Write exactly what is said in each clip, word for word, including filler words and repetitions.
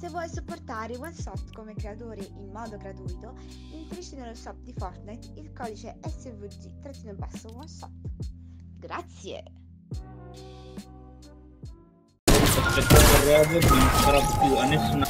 Se vuoi supportare OneShot come creatore in modo gratuito, inserisci nello shop di Fortnite il codice S V G-OneShot. Grazie! Aspetta il robot, non farò più a nessuna.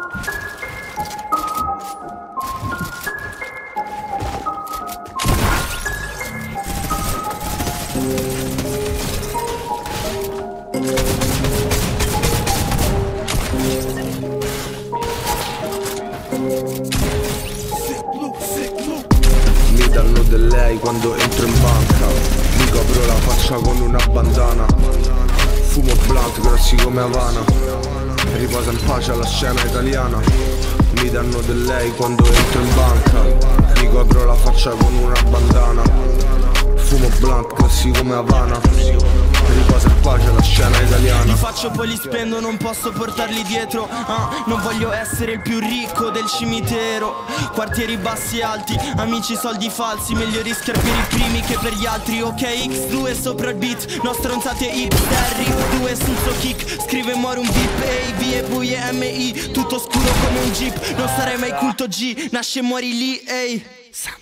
Mi danno del lei quando entro in banca. Mi copro la faccia con una bandana. Fumo blunt grossi come Havana. Riposa in pace alla scena italiana. Mi danno del lei quando entro in banca. Mi copro la faccia con una bandana. Fumo blunt grossi come Havana. Riposa in pace alla scena italiana. Li faccio poi li spendo, non posso portarli dietro. ah, Non voglio essere il più ricco del cimitero. Quartieri bassi e alti, amici soldi falsi. Meglio rischiare per i primi che per gli altri. Ok, X due sopra il beat, no stronzate hipster. Rip due sul suo kick, scrive muore un beep. Ehi, vie buie M I, tutto scuro come un jeep. Non sarei mai culto G, nasce e muori lì. Ehi, Santana.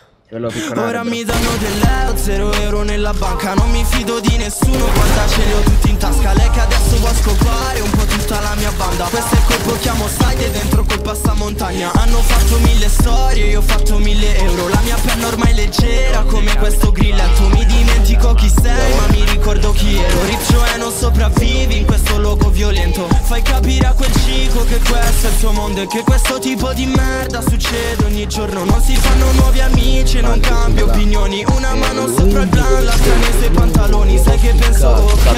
Ora mi danno dell'euro, zero euro nella banca. Non mi fido di nessuno, guarda ce li ho tutti in tasca. Lei che adesso vuoi scopare un po' tutta la mia banda. Questo è il colpo chiamo side e dentro col passamontagna. Hanno fatto mille storie, io ho fatto mille euro. La mia penna ormai leggera come questo grilletto. Mi dimentico chi sei ma mi ricordo chi ero. Riccio e non sopravvivi in questo luogo violento. Fai capire a quel cico che questo è il suo mondo e che questo tipo di merda succede ogni giorno. Non si fanno nuovi amici, non cambio opinioni. Una mano sopra il blan, l'altra nei suoi pantaloni. Sai che penso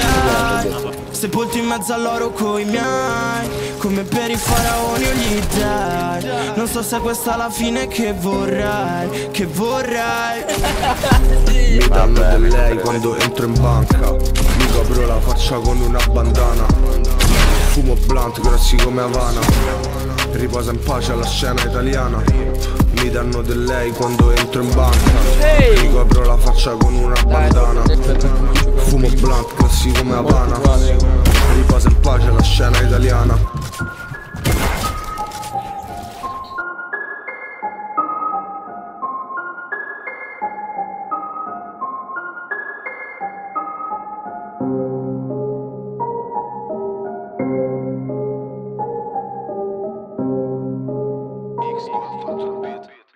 ok, sepolto in mezzo all'oro coi miei, come per i faraoni o gli dei. Non so se questa è la fine che vorrei, che vorrei. Mi danno del lei quando entro in banca. Mi copro la faccia con una bandana. Fumo blunt grossi come Havana. Riposa in pace alla scena italiana. Mi danno del lei quando entro in banca. Mi copro la faccia con una bandana. Fumo blunt grossi come Havana. Riposa in pace alla scena italiana. X due ha fatto il beat.